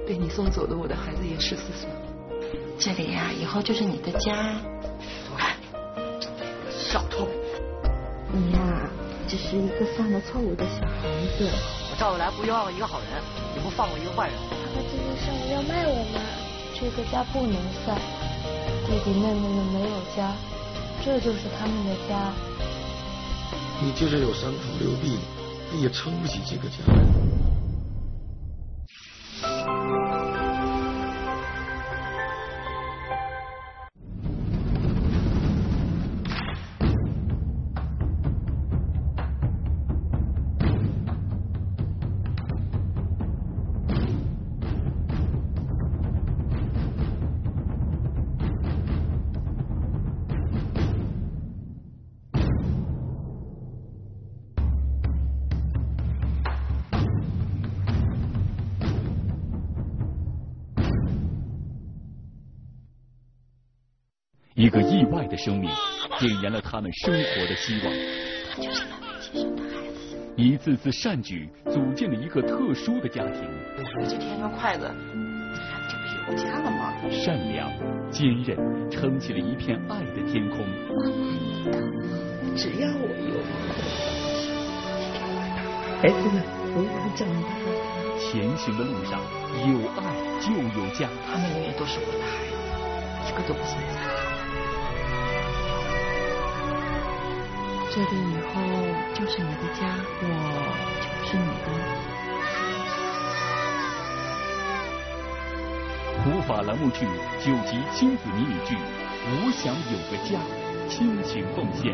被你送走的我的孩子也14岁。 这里呀，以后就是你的家。 走开，小偷！ 你呀，只是一个犯了错误的小孩子。 我赵未来不冤枉一个好人，也不放过一个坏人。 爸爸今天上午要卖我们， 这个家不能散，弟弟妹妹们没有家，这就是他们的家。 你就是有3头6臂，你也撑不起这个家。 一个意外的生命点燃了他们生活的希望。 他就是那位亲生的孩子。 一次次善举组建了一个特殊的家庭。 回去添双筷子，咱们就不有家了吗？ 善良、坚韧，撑起了一片爱的天空。 妈妈，你等我， 只要我有孩子们都会长大。 前行的路上，有爱就有家。 他们永远都是我的孩子，一个都不存在。 这里以后就是你的家，我就是你的。 普法栏目剧9集亲子迷你剧《我想有个家》，倾情奉献。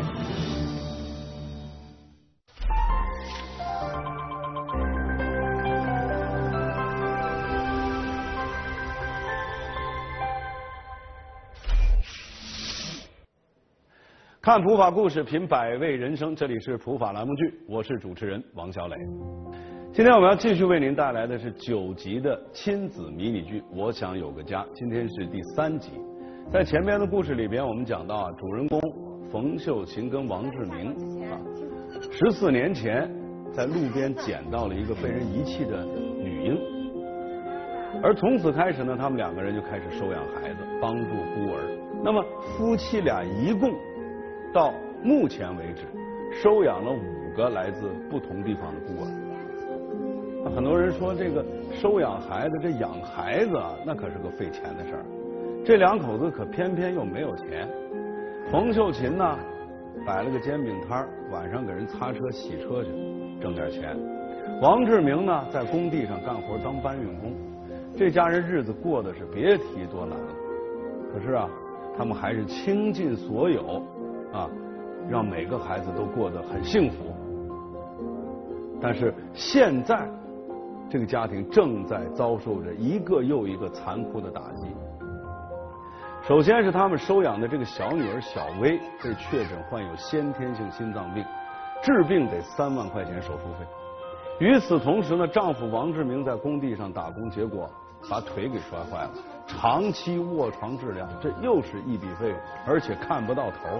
看普法故事，品百味人生。这里是普法栏目剧，我是主持人王小磊。今天我们要继续为您带来的是9集的亲子迷你剧《我想有个家》。今天是第3集。在前面的故事里边，我们讲到主人公冯秀琴跟王志明14年前在路边捡到了一个被人遗弃的女婴，而从此开始呢，他们2个人就开始收养孩子，帮助孤儿。那么夫妻俩一共到目前为止，收养了5个来自不同地方的孤儿。很多人说这个收养孩子，这养孩子啊，那可是个费钱的事儿。这2口子可偏偏又没有钱。冯秀琴呢，摆了个煎饼摊儿，晚上给人擦车洗车去，挣点钱。王志明呢，在工地上干活当搬运工。这家人日子过得是别提多难了。可是啊，他们还是倾尽所有。让每个孩子都过得很幸福。但是现在这个家庭正在遭受着一个又一个残酷的打击。首先是他们收养的这个小女儿小薇被确诊患有先天性心脏病，治病得3万块钱手术费。与此同时呢，丈夫王志明在工地上打工，结果把腿给摔坏了，长期卧床治疗，这又是一笔费用，而且看不到头。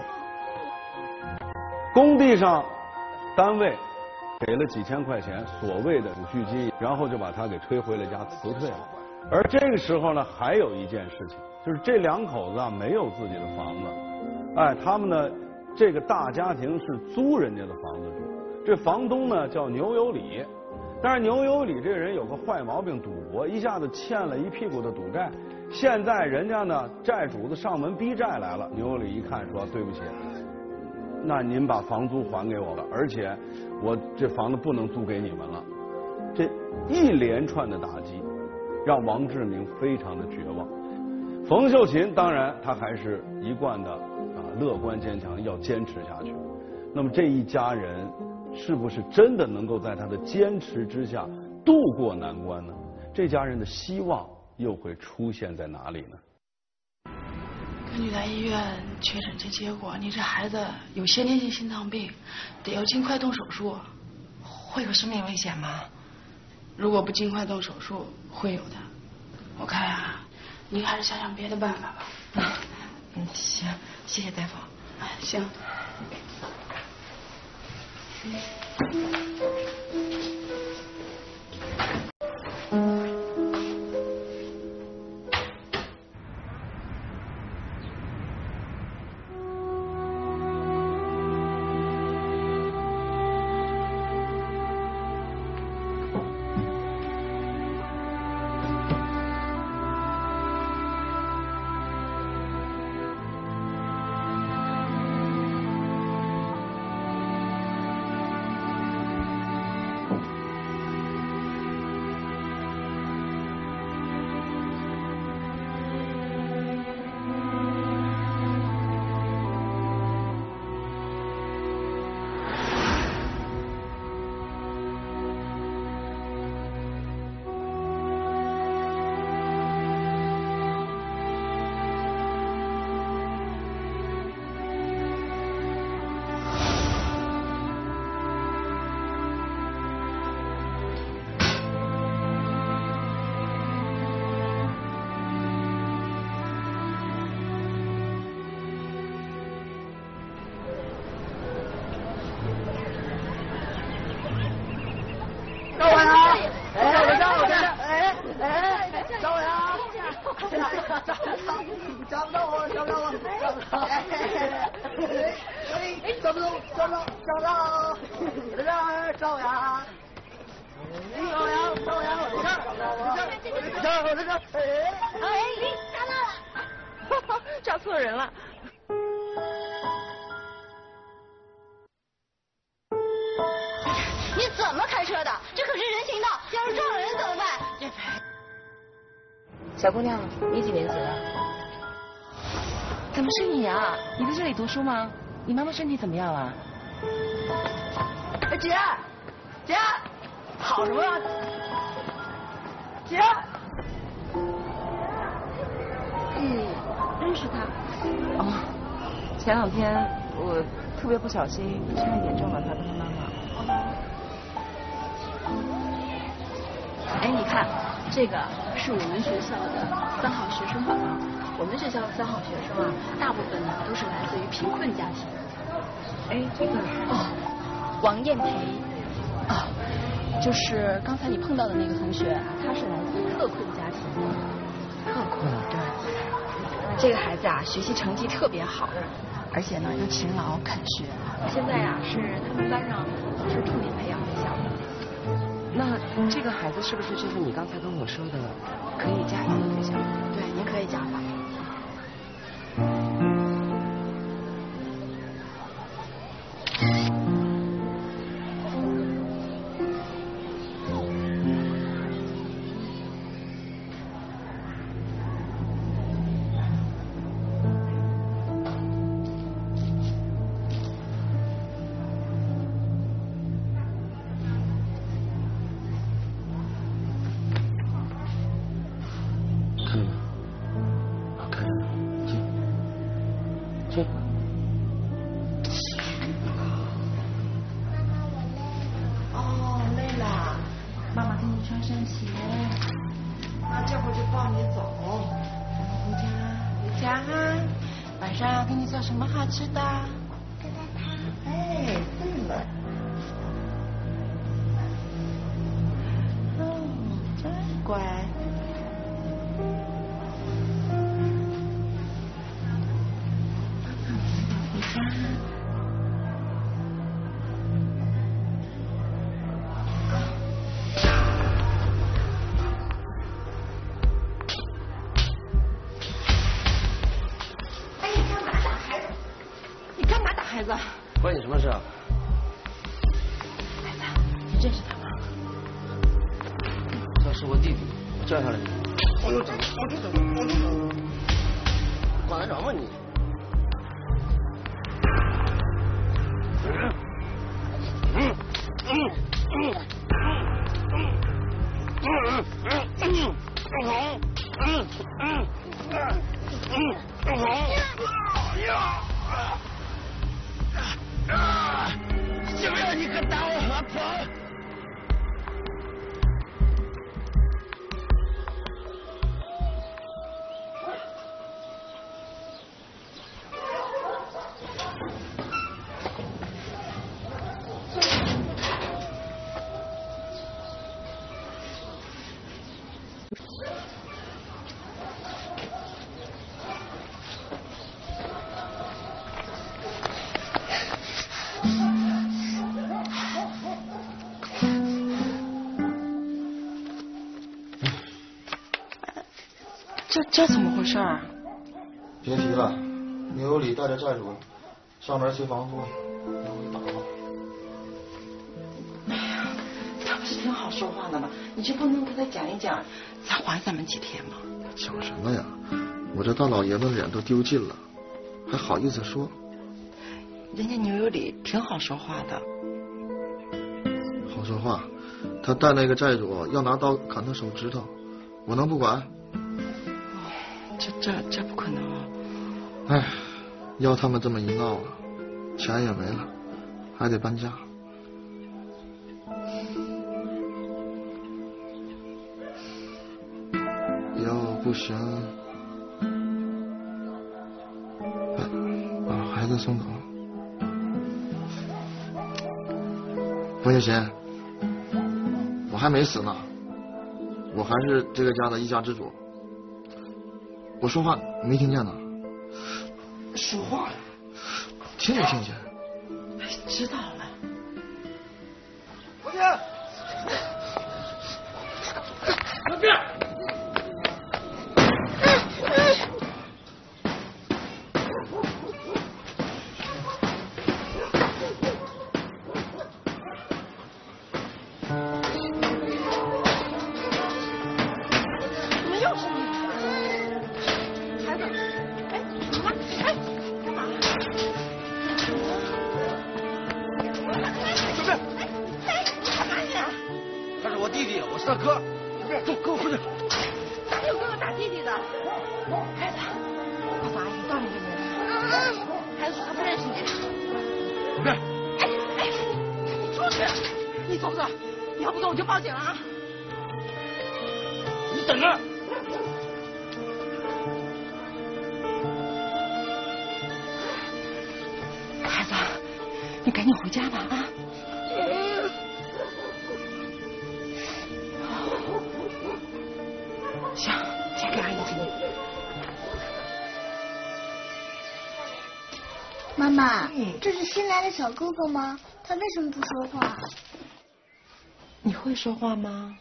工地上单位给了几千块钱所谓的储蓄金，然后就把他给推回了家辞退了。而这个时候呢，还有一件事情，就是这2口子啊没有自己的房子，他们呢这个大家庭是租人家的房子住，这房东呢叫牛有礼，但是牛有礼这个人有个坏毛病，赌博，一下子欠了一屁股的赌债。现在人家呢债主子上门逼债来了，牛有礼一看说对不起，那您把房租还给我了，而且我这房子不能租给你们了。这一连串的打击让王志明非常的绝望。冯秀琴当然她还是一贯的乐观坚强，要坚持下去。那么这一家人是不是真的能够在他的坚持之下度过难关呢？这家人的希望又会出现在哪里呢？ 根据来医院确诊这结果，你这孩子有先天性心脏病，得要尽快动手术。 会有生命危险吗？ 如果不尽快动手术，会有的。我看啊，您还是想想别的办法吧。 行，谢谢大夫。 行。 找不到我，找不到我，找不到，找不到，找不到，找到，在这儿找呀，找呀，找呀，我在这儿， 哎，找到了， 找错人了。 你怎么开车的？这可是人行道，要是撞人怎么办？ 小姑娘，你几年级了？怎么是你啊？你在这里读书吗？你妈妈身体怎么样了？ 姐，姐，好什么呀？姐， 你认识他？哦，前2天我特别不小心差一点撞到他跟他妈妈。 哎，你看，这个是我们学校的3号学生报告。我们学校的3号学生啊，大部分呢都是来自于贫困家庭。 哎，这个王艳培，就是刚才你碰到的那个同学，他是来自特困家庭。 特困，对。 这个孩子啊，学习成绩特别好，而且呢又勤劳肯学。现在呀是他们班上老师重点培养对象。 那这个孩子是不是就是你刚才跟我说的可以家访的对象？ 对，您可以家访。 什么好吃的？疙瘩汤。哎，对了。真乖。回家。 关你什么事啊？ 孩子，你认识他吗？ 他是我弟弟，我叫下来你。我就走，管得着吗你？就要你个大恶婆！ 这怎么回事啊？ 别提了，牛有理带着债主上门催房租，让我给打了。 哎呀，他不是挺好说话的吗？你就不能跟他讲一讲，再还咱们几天吗？ 讲什么呀？我这大老爷子脸都丢尽了，还好意思说？ 人家牛有理挺好说话的。 好说话？他带那个债主要拿刀砍他手指头，我能不管？ 这不可能。 哎，要他们这么一闹啊，钱也没了，还得搬家。要不行，把孩子送走。冯雪琴，我还没死呢，我还是这个家的一家之主。 我说话你没听见呢？ 说话呀？ 听没听见？ 哎，知道了。 王天，王天。大哥，走，跟我回去。 哪有哥哥打弟弟的？孩子，告诉阿姨，到你这边。孩子说他不认识你。 别！ 哎，你出去！你走不走？你要不走我就报警了啊！ 你等着。 孩子，你赶紧回家吧啊！行，先给阿姨请。 妈妈，这是新来的小哥哥吗？他为什么不说话？ 你会说话吗？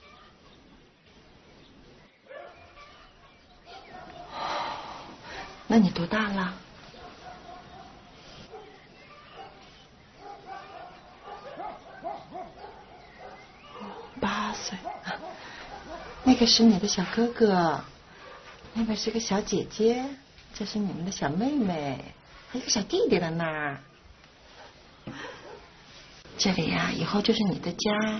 那你多大了？8岁。那个是你的小哥哥，那边是个小姐姐，这是你们的小妹妹，还有个小弟弟在那儿。这里呀，以后就是你的家。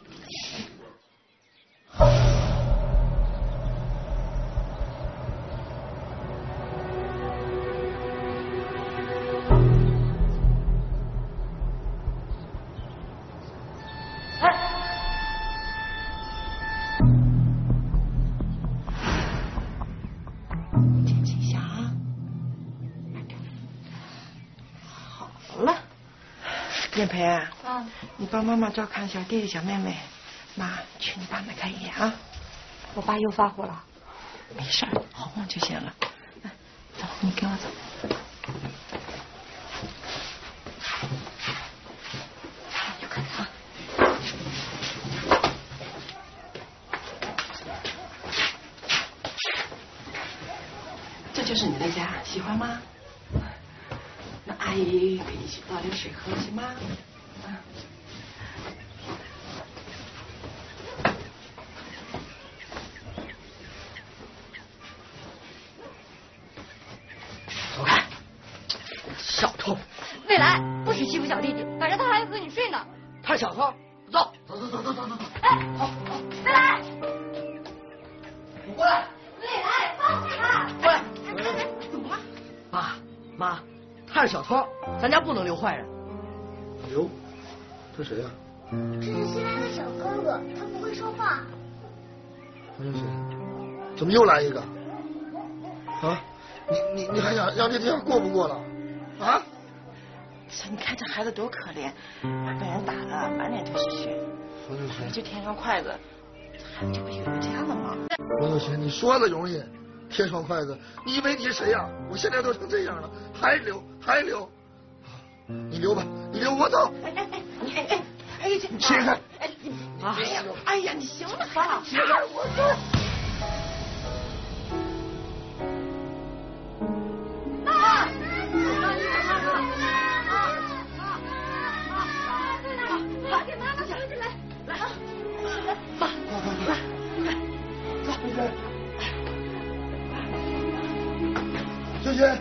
建培啊，你帮妈妈照看小弟弟小妹妹，妈去你爸那看一眼啊。 我爸又发火了。 没事儿，哄哄就行了。走，你跟我走。有看啊。这就是你的家，喜欢吗？那阿姨给你去倒点水喝，行吗？ 走开，小偷！ 未来不许欺负小弟弟，晚上他还和你睡呢。 他是小偷，走，走走走走走走。 哎，未来， 你过来。 未来，放开他！ 过来。 怎么了？ 妈，他是小偷，咱家不能留坏人。 刘，这谁呀？ 这是新来的小哥哥，他不会说话。 还有谁？怎么又来一个？啊？你还想让这天过不过了？啊？ 你看这孩子多可怜，被人打了，满脸都是血。回去添双筷子，这孩子就会有个家了吗？ 王小贤，你说的容易，添双筷子，你以为你是谁呀？我现在都成这样了，还留？你留吧，你留我走。 你切开！ 哎呀，你行了吧？ 切开我走。 给妈妈扶起来，来， 小贤。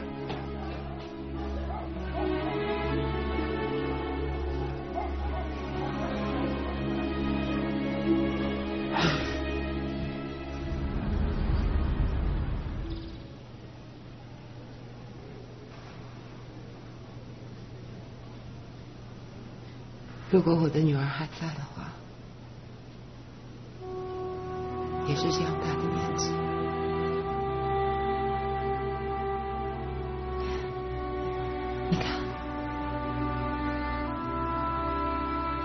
如果我的女儿还在的话，也是这样大的年纪。你看，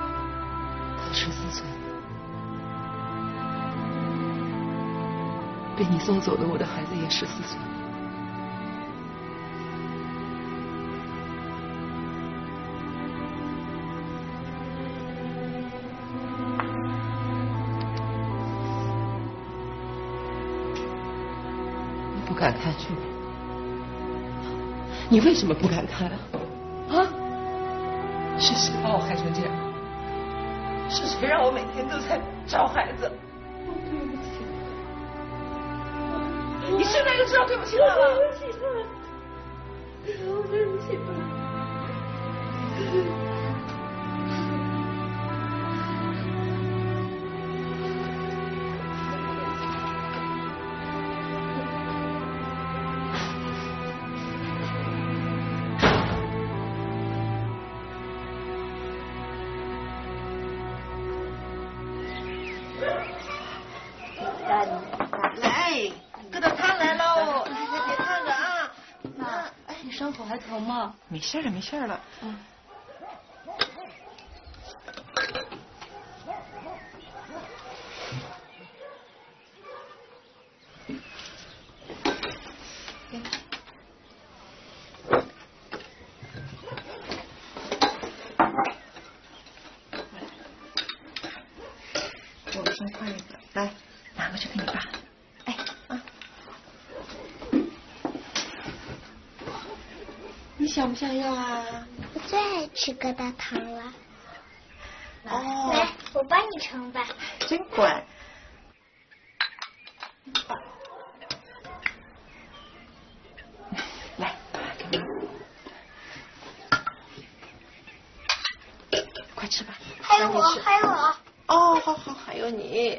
她14岁， 被你送走的我的孩子也14岁。你不敢看去？你为什么不敢看啊？啊？是谁把我害成这样？是谁让我每天都在找孩子？对不起。你现在就知道对不起他了？对不起他，我对不起他。来，疙瘩汤来喽！别看着啊。 妈，你伤口还疼吗？ 没事了，没事了。我先换一个，来，拿过去给你爸。哎啊，你想不想要啊？ 我最爱吃疙瘩汤了。 哦， 来，我帮你盛吧。 真乖。来，给妈。快吃吧。 还有我，还有我。 哦，好好，还有你。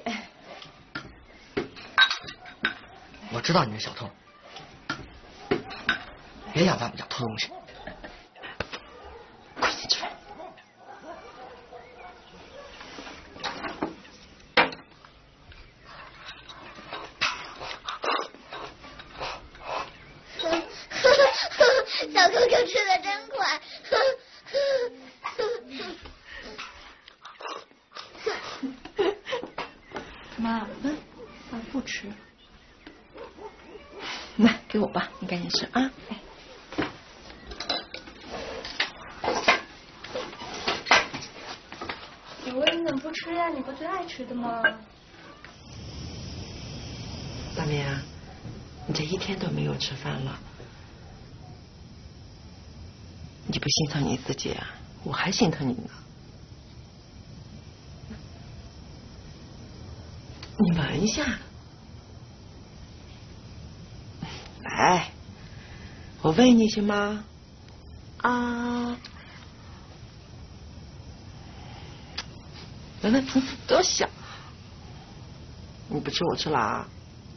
我知道你是小偷，别想在我们家偷东西。 快点吃饭。 小哥哥吃的真快。 妈，爸不吃。 来，给我吧，你赶紧吃啊！ 你怎么不吃呀？你不最爱吃的吗？ 大明啊，你这一天都没有吃饭了，你不心疼你自己啊？我还心疼你呢。你闻一下。来，我喂你行吗？啊，闻闻层次多小。你不吃我吃了啊？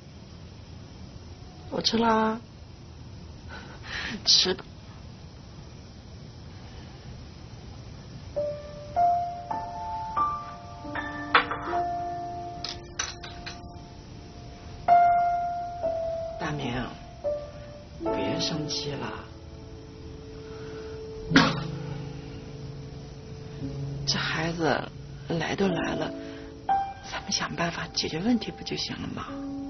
我吃啦，吃的。大明，别生气了，这孩子来都来了，咱们想办法解决问题不就行了吗？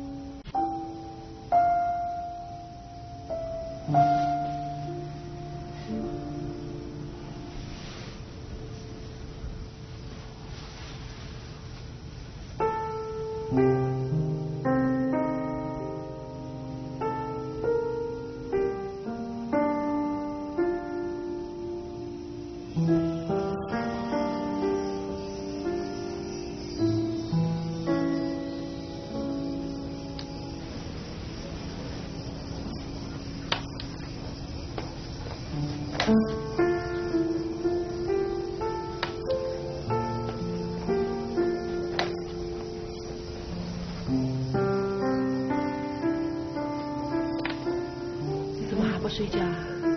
你怎么还不睡觉啊？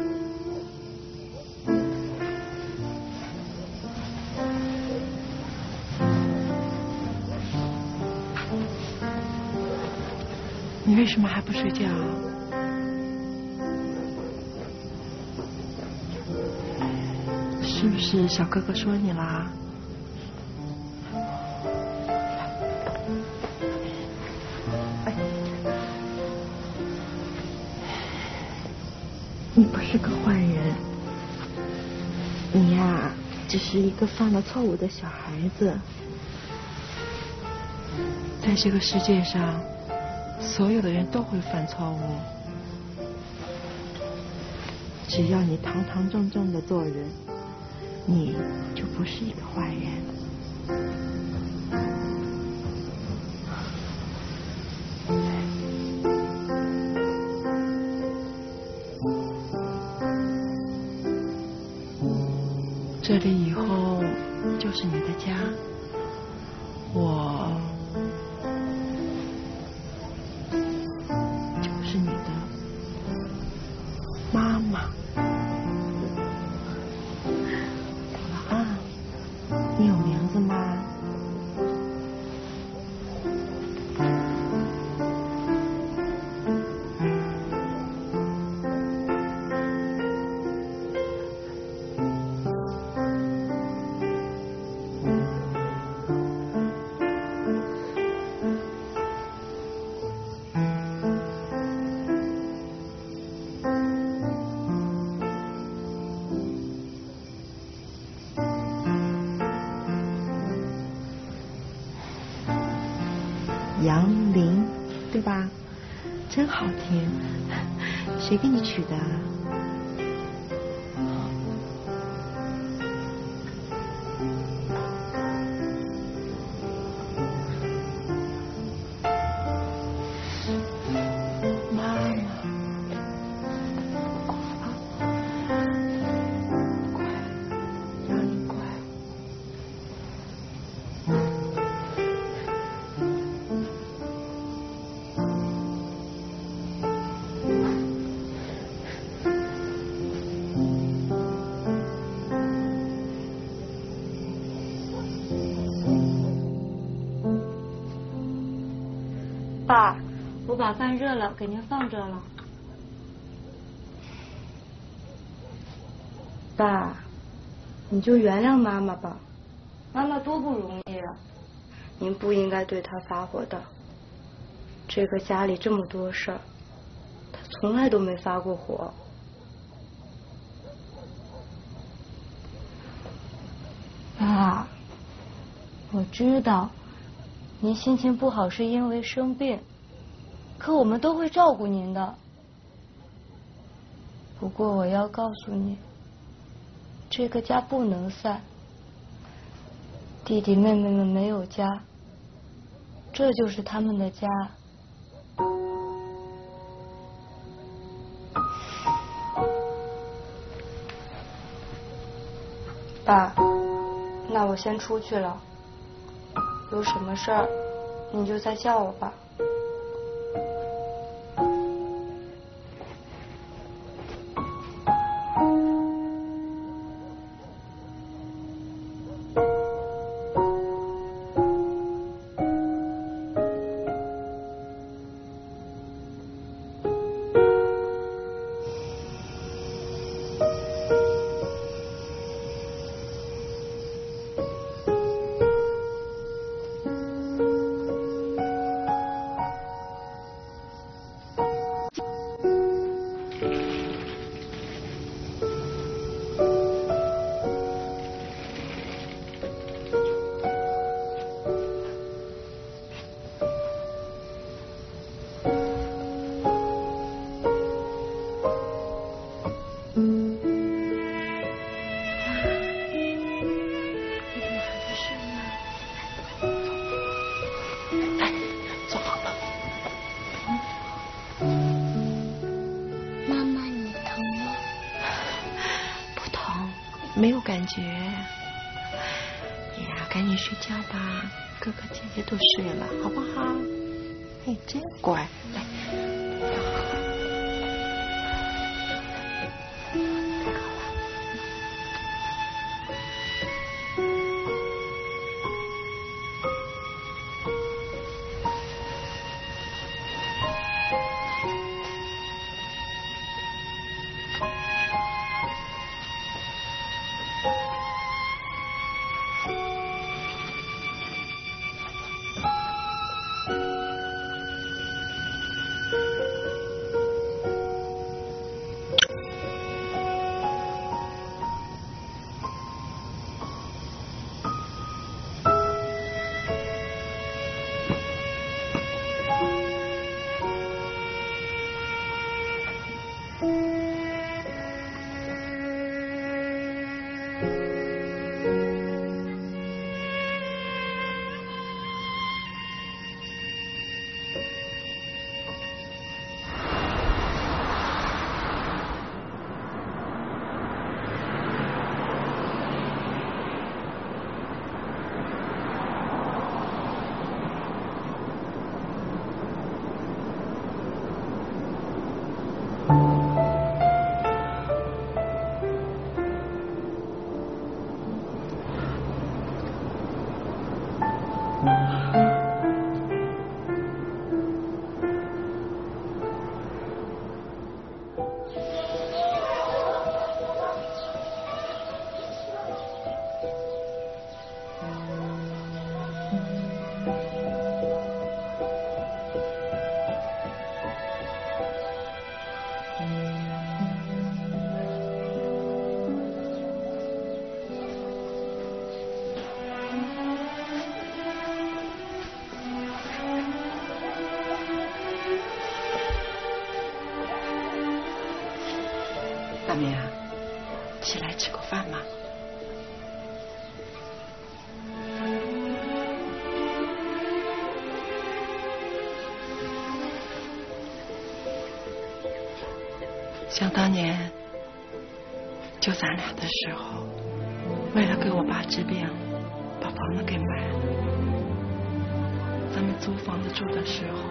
你为什么还不睡觉？是不是小哥哥说你啦？哎， 不是个坏人，你呀，只是一个犯了错误的小孩子。在这个世界上，所有的人都会犯错误，只要你堂堂正正的做人，你就不是一个坏人。这里以后就是你的家，我就是你的妈妈。晚安，你有名字吗？杨林，对吧？真好听，谁给你取的？妈妈，乖，让你乖。 爸，我把饭热了，给您放这了。爸，你就原谅妈妈吧，妈妈多不容易啊，您不应该对她发火的。这个家里这么多事儿，她从来都没发过火。爸，我知道您心情不好是因为生病，可我们都会照顾您的。不过我要告诉你，这个家不能散，弟弟妹妹们没有家，这就是他们的家。爸，那我先出去了，有什么事儿你就再叫我吧。 没有感觉。呀，赶紧睡觉吧，哥哥姐姐都睡了，好不好？哎，真乖，来。 大明啊，起来吃个饭嘛。想当年，就咱俩的时候，为了给我爸治病，把房子给卖了。咱们租房子住的时候，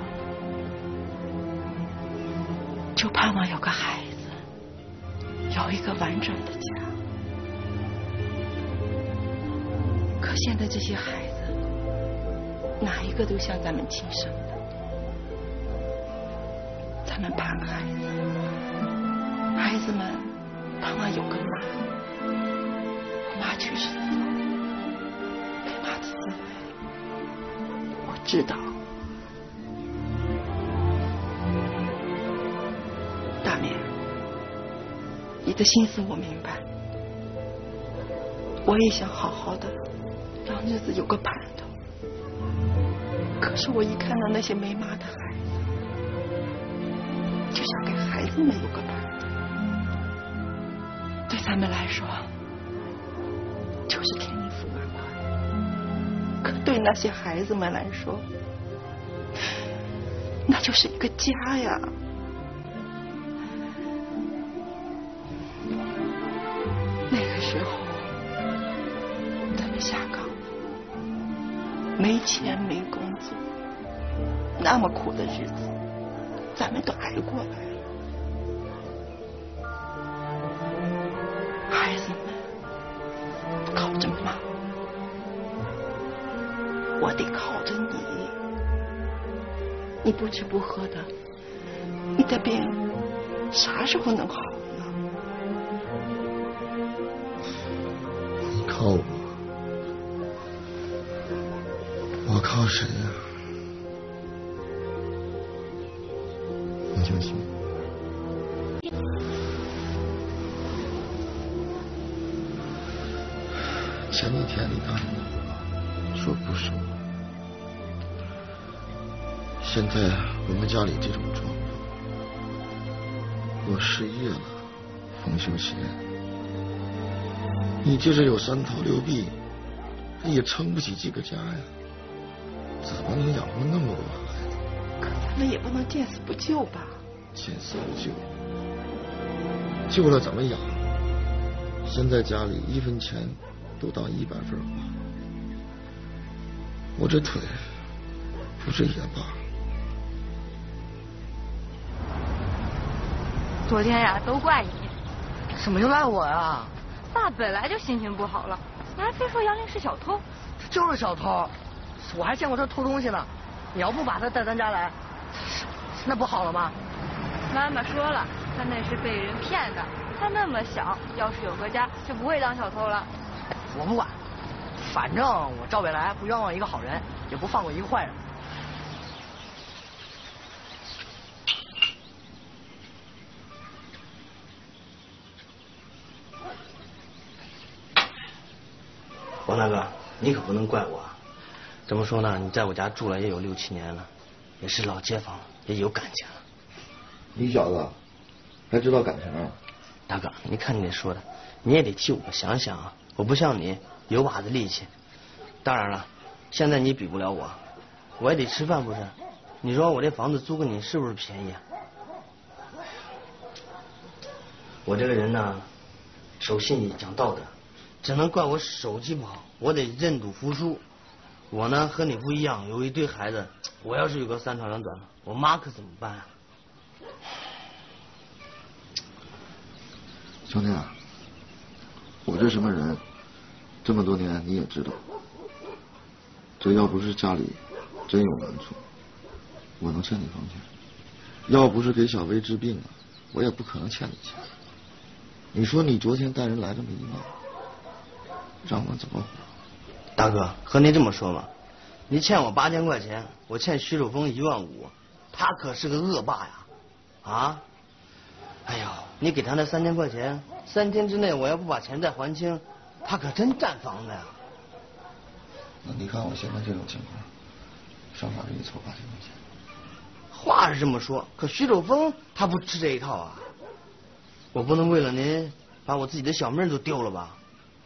就盼望有个孩子，有一个完整的家。可现在这些孩子，哪一个都像咱们亲生的。咱们盼孩子，孩子们盼望有个妈。妈去世的早，给妈的滋味，我知道。大明，你的心思我明白，我也想好好的让日子有个盼头。可是我一看到那些没妈的孩子，就想给孩子们有个盼头。对咱们来说，就是添一副碗筷；可对那些孩子们来说，那就是一个家呀。那个时候，咱们下岗，没钱没工作，那么苦的日子，咱们都挨过来了。孩子们靠着妈，我得靠着你。你不吃不喝的，你的病啥时候能好呢？ 你靠我，我靠谁呀？你就行。前几天你答应我说不收，现在我们家里这种状况，我失业了，冯秀贤，你就是有3头6臂，也撑不起几个家呀，怎么能养活那么多孩子？ 可咱们也不能见死不救吧？ 见死不救，救了怎么养？现在家里1分钱都当100份花，我这腿不是也罢？ 昨天呀，都怪你。 什么就赖我呀？ 爸本来就心情不好了，你还非说杨林是小偷。 就是小偷，我还见过他偷东西呢。你要不把他带咱家来，那不好了吗？ 妈妈说了，他那是被人骗的。他那么小，要是有个家，就不会当小偷了。 我不管，反正我赵未来不冤枉一个好人，也不放过一个坏人。 王大哥，你可不能怪我。怎么说呢？你在我家住了也有6、7年了，也是老街坊，也有感情了。 你小子还知道感情啊？ 大哥，你看你说的，你也得替我想想啊！我不像你有把子力气。当然了，现在你比不了我，我也得吃饭不是？你说我这房子租给你是不是便宜啊？我这个人呢，守信义讲道德，只能怪我手气不好，我得认赌服输。我呢和你不一样，有一堆孩子，我要是有个3长2短，我妈可怎么办啊？ 兄弟啊，我这什么人，这么多年你也知道。 这要不是家里真有难处，我能欠你房钱；要不是给小薇治病啊，我也不可能欠你钱。你说你昨天带人来这么一闹，让我怎么活？ 大哥，和您这么说嘛，你欠我8000块钱，我欠徐守峰15000，他可是个恶霸呀！啊！哎呦，你给他那3000块钱，3天之内我要不把钱再还清，他可真占房子呀！ 那你看我现在这种情况，上法院一凑8000块钱。 话是这么说，可徐守峰他不吃这一套啊！我不能为了您把我自己的小命都丢了吧？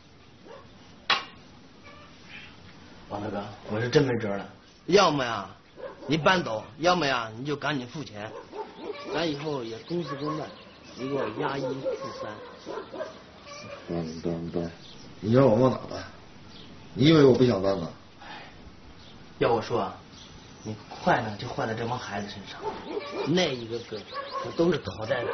王大哥，我是真没辙了，要么呀你搬走，要么呀你就赶紧付钱，咱以后也公事公办，你给我押1付3。 搬，你让我往哪搬？你以为我不想搬吗？ 要我说啊，你坏呢就坏在这帮孩子身上，那一个个可都是讨债鬼。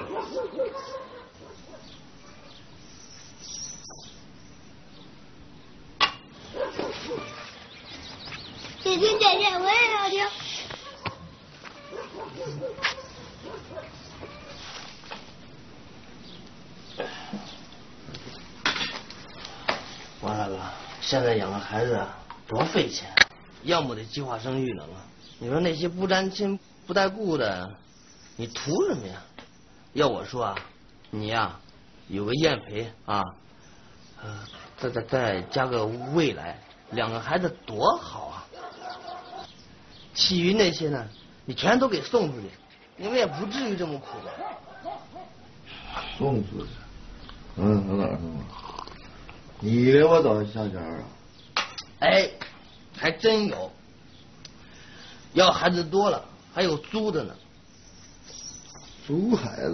姐姐，我也要听。 王大哥，现在养个孩子多费钱，要么得计划生育了嘛。你说那些不沾亲不带故的，你图什么呀？要我说啊，你呀有个验培啊，再加个未来，2个孩子多好啊！其余那些呢，你全都给送出去，你们也不至于这么苦吧？ 送出去？我哪送啊？你给我找下家啊？ 哎，还真有。要孩子多了，还有租的呢。 租孩子？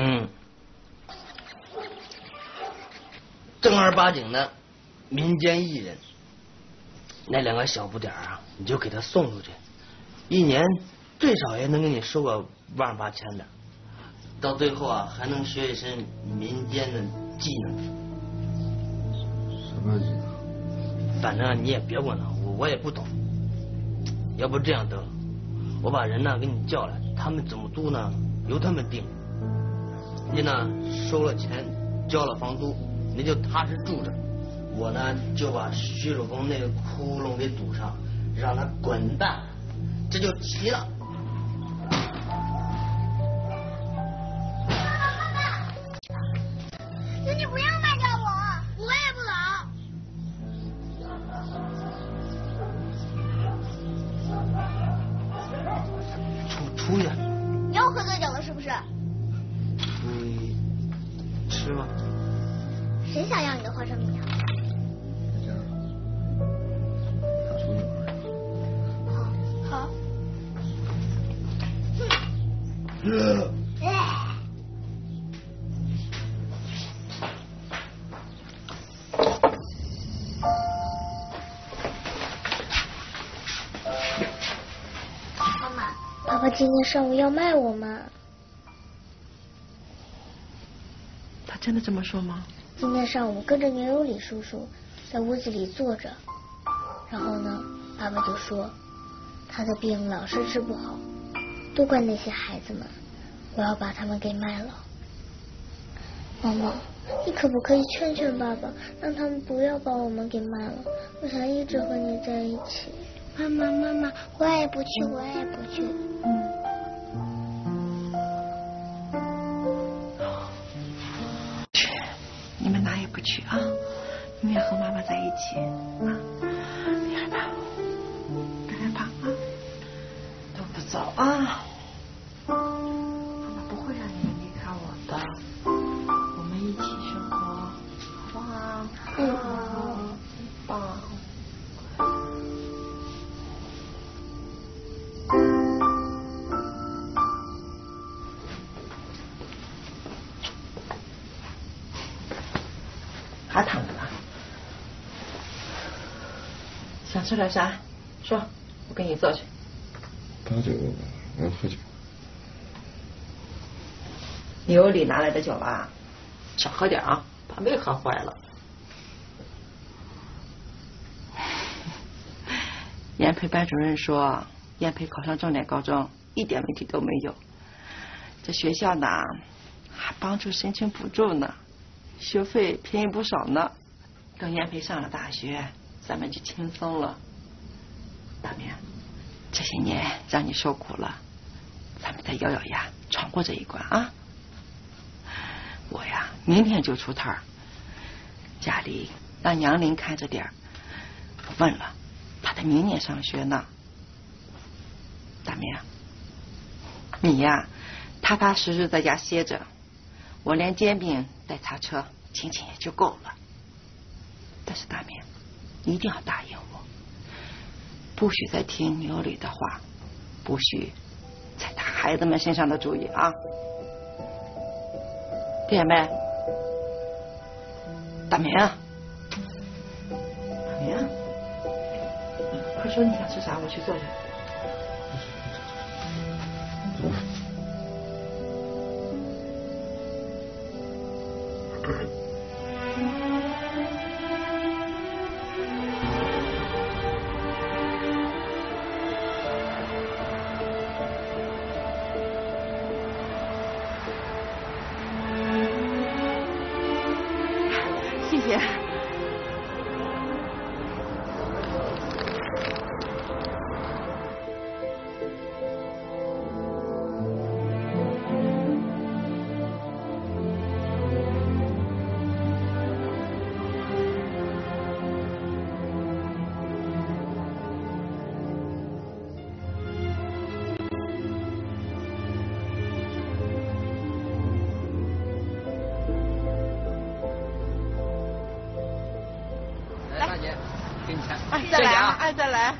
正儿八经的民间艺人，那2个小不点儿啊，你就给他送出去，1年最少也能给你收个18000的，到最后啊还能学一身民间的技能。 什么技能？ 反正你也别问了，我也不懂。要不这样得了，我把人呢给你叫来，他们怎么租呢由他们定。你呢收了钱交了房租，你就踏实住着，我呢就把徐守峰那个窟窿给堵上，让他滚蛋，这就齐了。 你不要卖掉我，我也不走。 出去。 你又喝醉酒了是不是？ 你吃吗？ 谁想要你的花生米啊？好。妈妈，爸爸今天上午要卖我吗？ 他真的这么说吗？ 今天上午跟着牛有礼叔叔在屋子里坐着，然后呢，爸爸就说他的病老是治不好，都怪那些孩子们，我要把他们给卖了。妈妈，你可不可以劝劝爸爸，让他们不要把我们给卖了？我想一直和你在一起。妈妈，我也不去。 你们哪也不去啊，永远和妈妈在一起啊！别害怕，别害怕啊！都不走啊！妈妈不会让你们离开我的，我们一起生活，好不好？棒。还躺着呢，想吃点啥？说，我给你做去。 把酒，我要喝酒。 牛里拿来的酒吧，少喝点啊，把胃喝坏了。 雁培班主任说，雁培考上重点高中一点问题都没有。这学校呢还帮助申请补助呢，学费便宜不少呢。等雁培上了大学，咱们就轻松了。大明，这些年让你受苦了，咱们再咬咬牙闯过这一关啊！我呀，明天就出摊儿，家里让杨林看着点儿。我问了，他得明年上学呢。大明，你呀，踏踏实实在家歇着，我连煎饼带擦车请请也就够了。但是大明，你一定要答应我，不许再听牛里的话，不许再打孩子们身上的主意啊！听见没？大明，大明，快说你想吃啥，我去做去。谢谢。再来啊！哎，再来。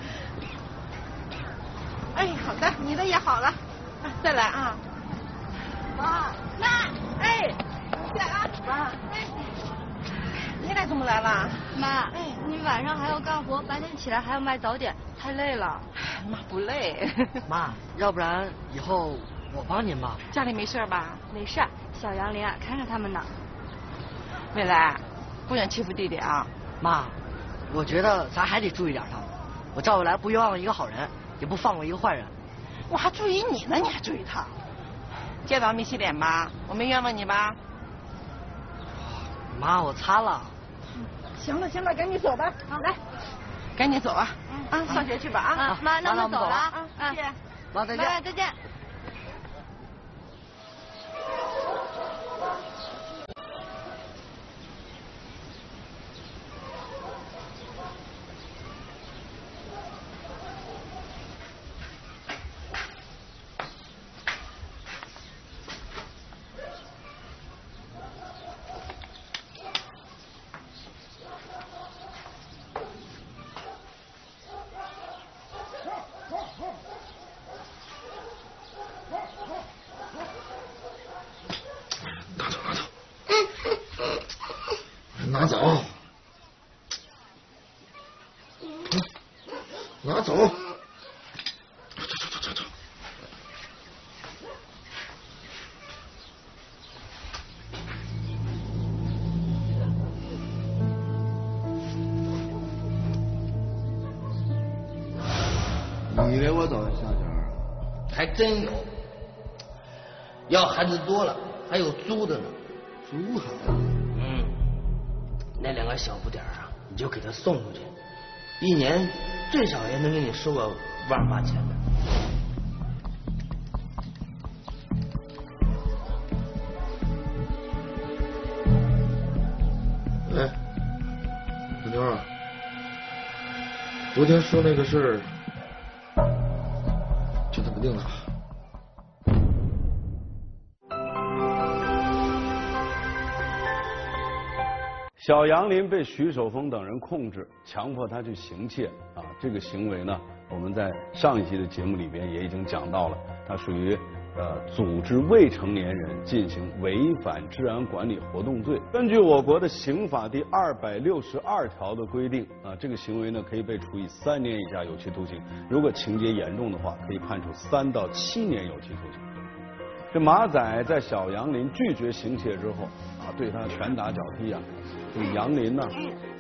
哎，好的，你的也好了。再来啊！妈，哎，来啊！妈，哎，你俩怎么来了？ 妈，你晚上还要干活，白天起来还要卖早点，太累了。 妈不累。 妈，要不然以后我帮您吧。 家里没事吧？ 没事，小杨林啊，看着他们呢。 未来，不准欺负弟弟啊！ 妈。我觉得咱还得注意点他。我赵未来不冤枉一个好人，也不放过一个坏人。 我还注意你呢，你还注意他？见到没洗脸吧？我没冤枉你吧？ 妈，我擦了。 行了，赶紧走吧。好，来，赶紧走啊！上学去吧啊！ 妈，那我们走了啊！ 谢谢。 妈，再见。 妈，再见。 拿走，拿走，走。 你以为我找的下家？还真有，要孩子多了，还有租的呢。 租孩子？ 那2个小不点儿啊，你就给他送出去，1年最少也能给你收个18000的。 哎，小妞啊，昨天说那个事儿，就这么定了。 小杨林被徐守峰等人控制，强迫他去行窃啊！这个行为呢，我们在上一期的节目里边也已经讲到了，它属于组织未成年人进行违反治安管理活动罪。根据我国的刑法第262条的规定啊，这个行为呢可以被处以3年以下有期徒刑，如果情节严重的话，可以判处3到7年有期徒刑。这马仔在小杨林拒绝行窃之后啊，对他拳打脚踢啊。这个杨林呢，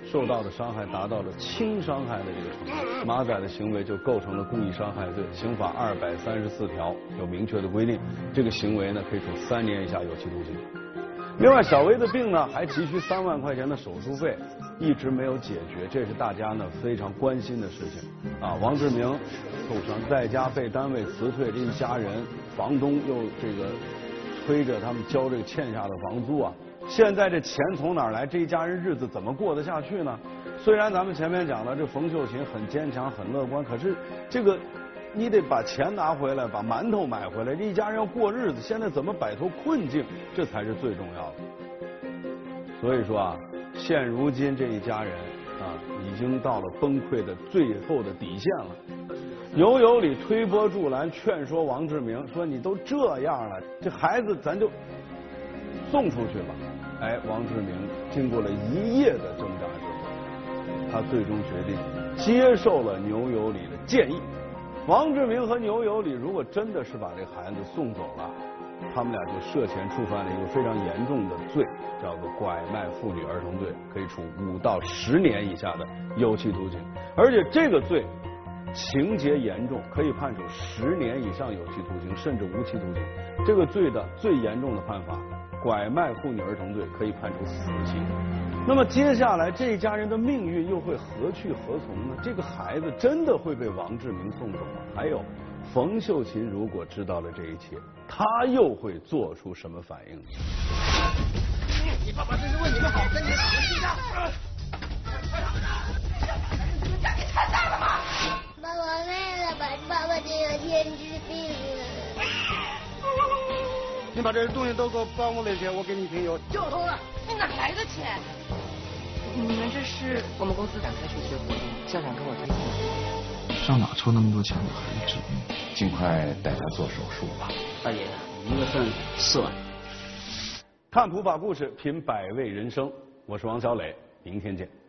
受到的伤害达到了轻伤害的这个程度，马仔的行为就构成了故意伤害罪，刑法234条有明确的规定，这个行为呢可以处3年以下有期徒刑。另外，小薇的病呢还急需3万块钱的手术费，一直没有解决，这是大家呢非常关心的事情啊。王志明受伤在家被单位辞退，这一家人，房东又这个催着他们交这个欠下的房租啊。现在这钱从哪儿来？这一家人日子怎么过得下去呢？虽然咱们前面讲了，这冯秀琴很坚强、很乐观，可是这个你得把钱拿回来，把馒头买回来，这一家人要过日子，现在怎么摆脱困境，这才是最重要的。所以说啊，现如今这一家人啊，已经到了崩溃的最后的底线了。牛有理推波助澜，劝说王志明说：“你都这样了，这孩子咱就送出去吧。”哎，王志明经过了1夜的挣扎之后，他最终决定接受了牛有理的建议。王志明和牛有理如果真的是把这孩子送走了，他们俩就涉嫌触犯了一个非常严重的罪，叫做拐卖妇女儿童罪，可以处5到10年以下的有期徒刑，而且这个罪情节严重，可以判处10年以上有期徒刑，甚至无期徒刑。这个罪的最严重的判罚，拐卖妇女儿童罪，可以判处死刑。那么接下来这一家人的命运又会何去何从呢？这个孩子真的会被王志明送走吗？还有，冯秀琴如果知道了这一切，她又会做出什么反应呢？ 你爸爸这是为你们好，跟你们打个气仗。你太大了嘛！ 爸爸累了吧？爸爸就有天治病了。 你把这些东西都给我搬过来去，我给你评邮。 就偷了，你哪来的钱？ 你们这是我们公司展开学习活动，校长给我推荐。 上哪抽那么多钱给孩子治病？ 尽快带他做手术吧。 大爷，1月份4万。 看普法故事，品百味人生，我是王小磊，明天见。